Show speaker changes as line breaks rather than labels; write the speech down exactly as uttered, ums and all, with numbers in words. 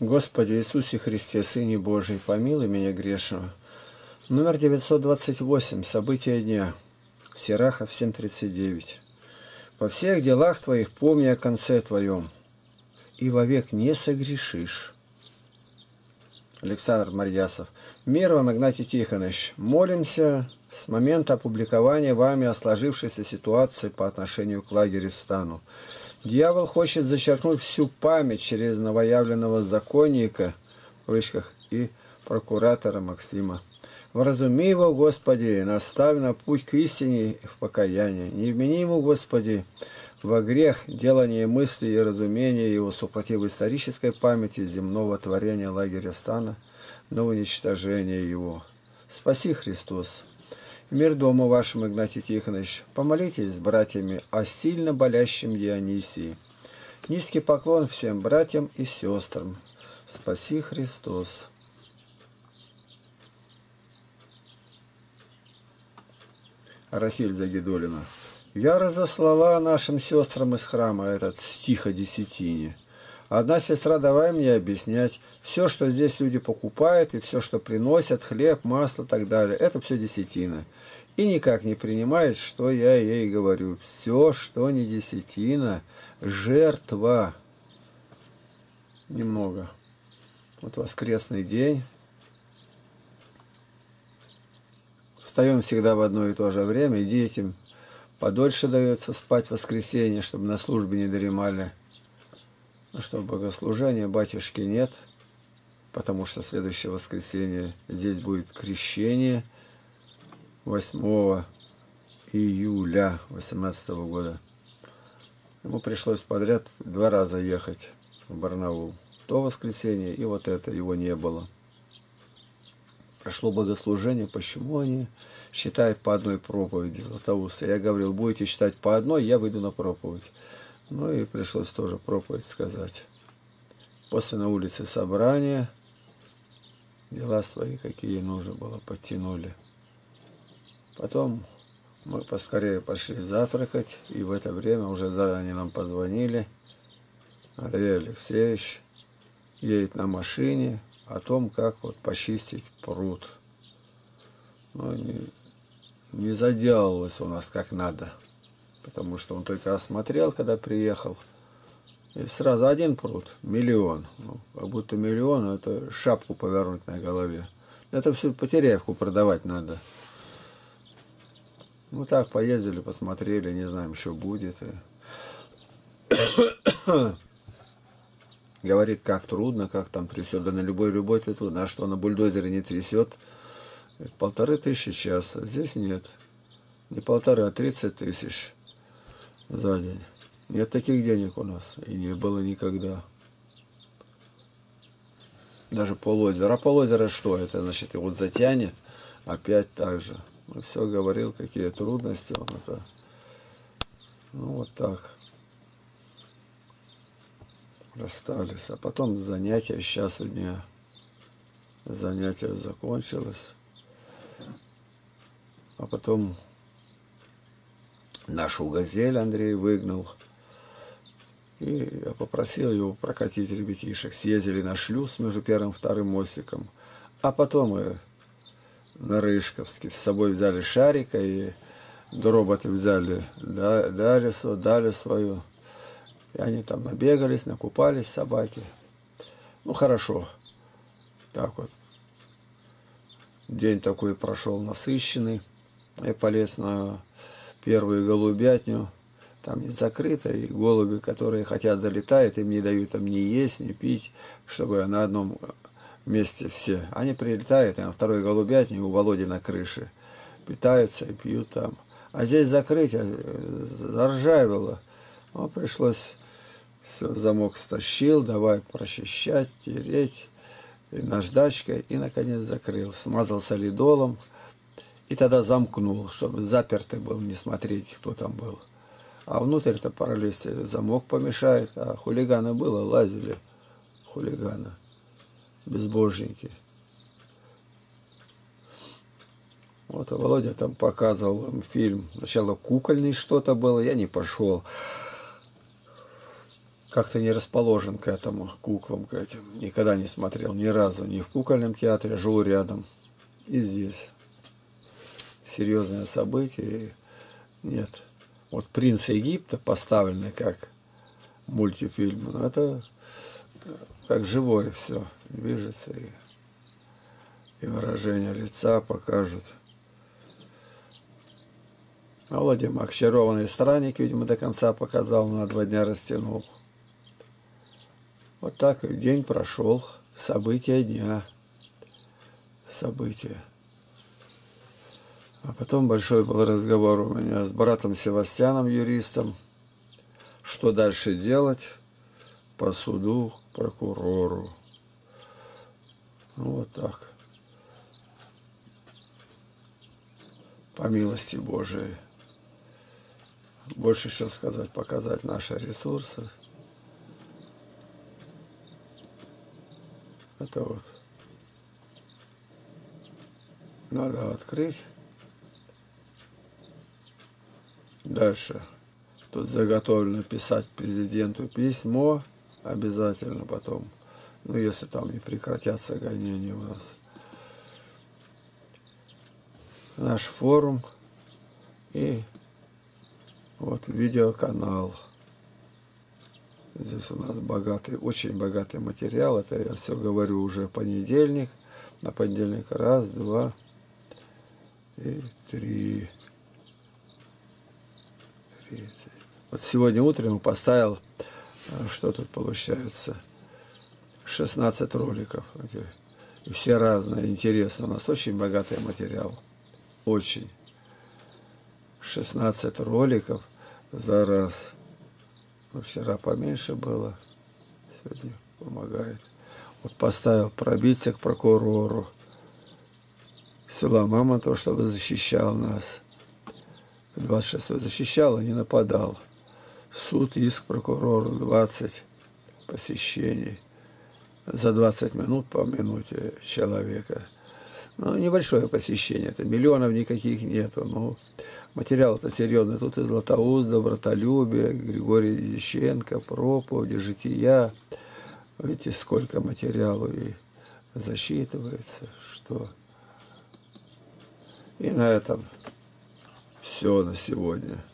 Господи Иисусе Христе, Сыне Божий, помилуй меня грешного. Номер девятьсот двадцать восемь. События дня. Сирахов семь тридцать девять. По всех делах твоих помни о конце твоем, и вовек не согрешишь. Александр Марьясов. Мир вам, Игнатий Тихонович. Молимся с момента опубликования вами о сложившейся ситуации по отношению к лагерю-стану. Дьявол хочет зачеркнуть всю память через новоявленного законника, в кавычках, и прокуратора Максима. Вразуми его, Господи, наставь на путь к истине и в покаяние. Не вмени ему, Господи, во грех делание мысли и разумения его супротив исторической памяти земного творения лагеря стана на уничтожение его. Спаси, Христос. Мир дому вашему, Игнатий Тихонович. Помолитесь с братьями о сильно болящем Дионисии. Низкий поклон всем братьям и сестрам. Спаси, Христос. Рахиль Загидулина. Я разослала нашим сестрам из храма этот стих о десятине. Одна сестра давай мне объяснять, все, что здесь люди покупают, и все, что приносят, хлеб, масло и так далее, это все десятина. И никак не принимает, что я ей говорю. Все, что не десятина, жертва. Немного. Вот воскресный день. Встаем всегда в одно и то же время, и детям подольше дается спать в воскресенье, чтобы на службе не дремали. Ну что, богослужения батюшки нет, потому что следующее воскресенье здесь будет крещение восьмого июля восемнадцатого года. Ему пришлось подряд два раза ехать в Барнаул. То воскресенье и вот это, его не было. Прошло богослужение, почему они считают по одной проповеди Златоуста. Я говорил, будете читать по одной, я выйду на проповедь. Ну и пришлось тоже проповедь сказать. После на улице собрания, дела свои, какие нужно было, подтянули. Потом мы поскорее пошли завтракать, и в это время уже заранее нам позвонили. Андрей Алексеевич едет на машине о том, как вот почистить пруд. Ну, не, не заделалось у нас как надо. Потому что он только осмотрел, когда приехал. И сразу один пруд, миллион. Ну, как будто миллион, это шапку повернуть на голове. Это всю Потеряевку продавать надо. Ну так, поездили, посмотрели, не знаем, что будет. И... Говорит, как трудно, как там трясет. Да на любой-любой ты трудно. А что, на бульдозере не трясет? Полторы тысячи час. А здесь нет. Не полторы, а тридцать тысяч за день. Нет таких денег у нас. И не было никогда. Даже полозера. А полозера что? Это значит, его затянет. Опять так же. Ну, все говорил, какие трудности он это. Ну, вот так. Расстались. А потом занятия с часу дня. Занятие закончилось. А потом нашу газель Андрей выгнал. И я попросил его прокатить ребятишек. Съездили на шлюз между первым и вторым мостиком. А потом мы на Рыжковске с собой взяли Шарика и дроботы взяли Дарью, Дарью свою. И они там набегались, накупались, собаки. Ну, хорошо. Так вот. День такой прошел насыщенный. Я полез на первую голубятню. Там не закрыто. И голуби, которые хотят, залетают, им не дают там ни есть, ни пить, чтобы на одном месте все. Они прилетают, и на второй голубятне у Володи на крыше питаются и пьют там. А здесь закрытие заржавело. Ну, пришлось... Все, замок стащил, давай прочищать, тереть, и наждачкой, и, наконец, закрыл. Смазал солидолом, и тогда замкнул, чтобы запертый был, не смотреть, кто там был. А внутрь-то пролезть замок помешает, а хулиганы было, лазили, хулиганы, безбожники. Вот, а Володя там показывал им фильм. Сначала кукольный что-то было, я не пошел. как-то не расположен к этому, к куклам, к этим. Никогда не смотрел ни разу, ни в кукольном театре, живу рядом. И здесь. Серьезное событие. Нет. Вот «Принц Египта» поставленный как мультифильм, но это как живое все. Движется и, и выражение лица покажут. А Владимир очарованный странник, видимо, до конца показал, на два дня растянул. Вот так и день прошел. События дня. События. А потом большой был разговор у меня с братом Севастьяном, юристом. Что дальше делать по суду, прокурору. Ну, вот так. По милости Божией. Больше что сказать, показать наши ресурсы. Это вот. Надо открыть. Дальше. Тут заготовлено писать президенту письмо. Обязательно потом. Ну, если там не прекратятся гонения у нас. Наш форум. И вот видеоканал. Здесь у нас богатый, очень богатый материал. Это я все говорю уже понедельник. На понедельник раз, два и три. три. Вот сегодня утром поставил, что тут получается, шестнадцать роликов. И все разные, интересно. У нас очень богатый материал. Очень. шестнадцать роликов за раз. Вчера поменьше было, сегодня помогает. Вот поставил пробиться к прокурору села Мамонтова, чтобы защищал нас. двадцать шестого защищал, а не нападал. Суд, иск прокурору, двадцать посещений. За двадцать минут по минуте человека. Ну, небольшое посещение, это миллионов никаких нету. Но материал-то серьезный. Тут и Златоуст, Добротолюбие, Григорий Дьяченко, проповеди, жития. Видите, сколько материалу и засчитывается, что. И на этом все на сегодня.